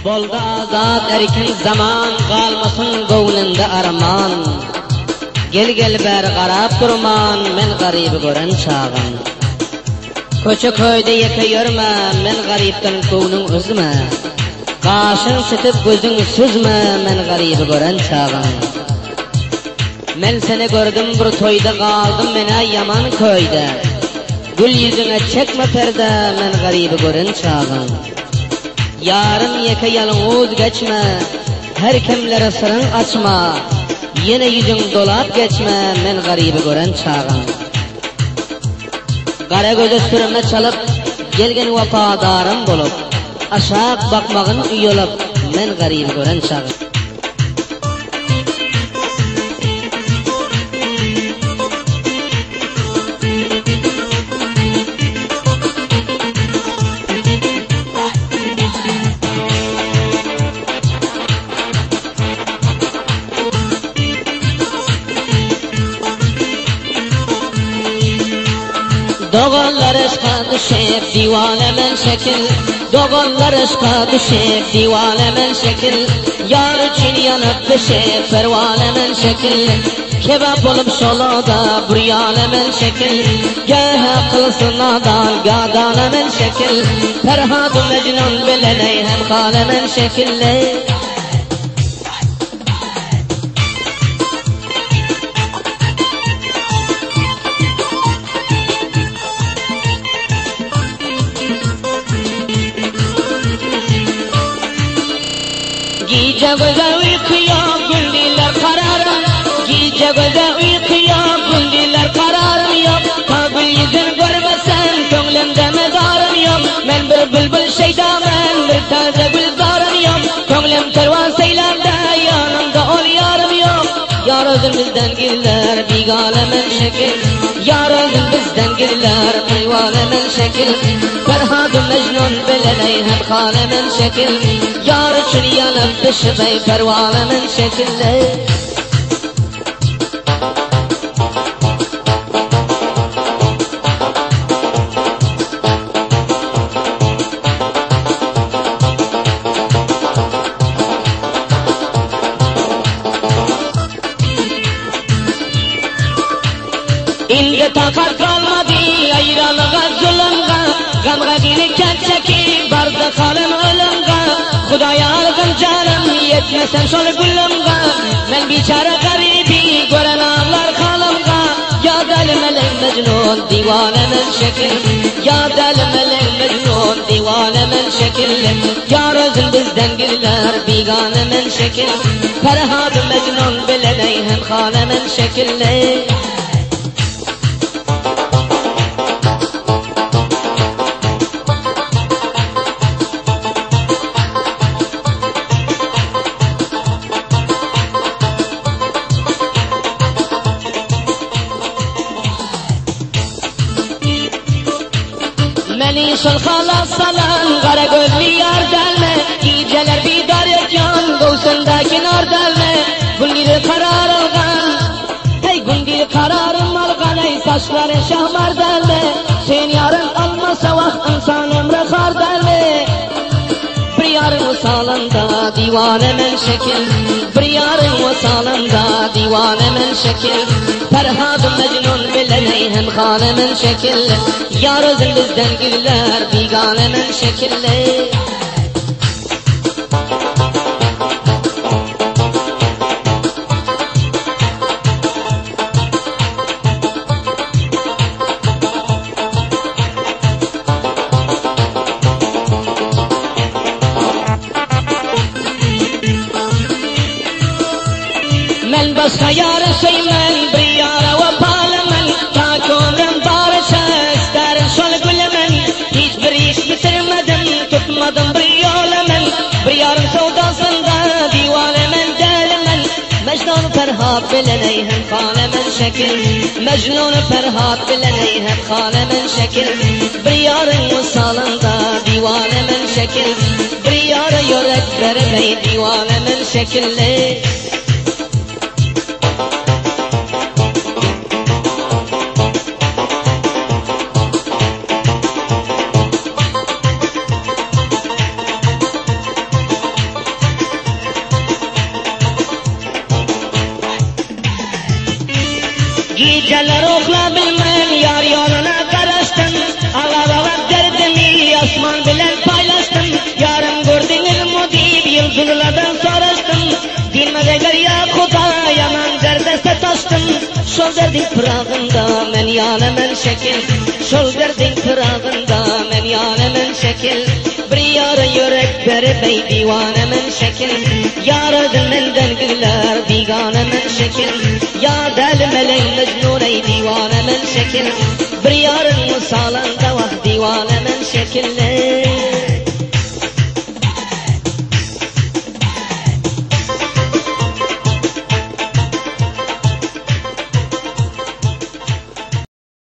Bolda azad erkin zaman, kalmasın gövlünde arman. Gel gel beri qarab durman, men garibi gören çağın. Köçe köyde yeke yörme, men garipten gövlün üzme. Qaşın sıtıp gözün süzme, men garibi gören çağın. Men seni gördüm bir toyda, kaldım mena yaman köyde. Gül yüzüne çekme perde, men garibi gören çağın. Yarın yeke yalnız geçme, her kimlere sırrın açma. Yine yüzün dolap geçme, men garibi gören çağın. Kara göze sürme çalıp, gelgen vafadarım bolup, aşağı bakmağın uyulup, men garibi gören çağın. Doğanlar aşka düşüp divane men şekil, doğanlar aşka düşüp divane men şekil. Yar için yanıp düşüp pervane men şekil. Kebap olup şolada buryane men şekil. Gehe kılsın adan gadane men şekil. Ferhat-ı Mecnun beleney hem kale men şekil. Gece göze uykuya gündüler kararım, gece göze uykuya gündüler kararım yok. Kabul yüzün görmesen könglimde mezarım yok. Men bir bülbül şeyda, men bir taze gülzarım yok. Könglim tervan seylerde, yanımda ol yarım yok. Yar özün bizden girler, bigane men şekil. Yar özün bizden girler, pervane men şekil. Ferhat-ı Mecnun beleney hem kale men şekil. Yar için yanıp düşübey pervane men şekil. İlde takat kalmadı ayranıga zulümga. Gamga ginikten çekip barda kalım ölümga. Hudaya algın canım yetmesen şol gülümga. Men biçare garibi gören ağlar kalımga. Ya deli melek Mecnun divane men şekil. Ya deli melek Mecnun divane men şekil. Yar özün bizden girler bigane men şekil. Ferhat-ı Mecnun beleney hem hale men şekil. Meni sulhala salan, kara gözlü yar delme. Geceler bidar etyan, doğusundaki nar delme. Gündiri karar algan, hey gündiri kararım algan. Ey saçları şahmar delme. Sen yarın almasa vah insan ömrü kar delme. Bir yarın usalında divane men şekil. Bir yarın usalında divane men şekil. Ferhat-ı Mecnun beleney hem hale men şekil. Yar özün bizden girler bigane men şekil. Men başka yara şeymen, bir yara vapalımen. Ta kömrüm barışa isterim şol gülümen. Hiçbir iş bitirmedim, tutmadım bir yolemen. Bir yarın sevdasında divane men delimen. Mecnun Ferhat beleney hem hale men şekil. Mecnun Ferhat beleney hem hale men şekil. Bir yarın usalında divane men şekil. Bir yara yörek vermey divane men şekil. Geceler okla bilmem yar yoluna karıştım. Ağlamak derdimi asman bilen paylaştım. Yarım gördünüz mü deyip yıldızlardan soruştum. Bilmez eğer ya Kuda yaman derde sataştım. Şol derdin pırağında men yanemen şekil. Şol derdin pırağında men yanemen şekil. Bir yarı yürek beri bey divanemen şekil. Yarı menden güller diganemen şekil. Ya del meleğin mecnun ey divanemen şekil. Bir yarın misalında vah divanemen şekil.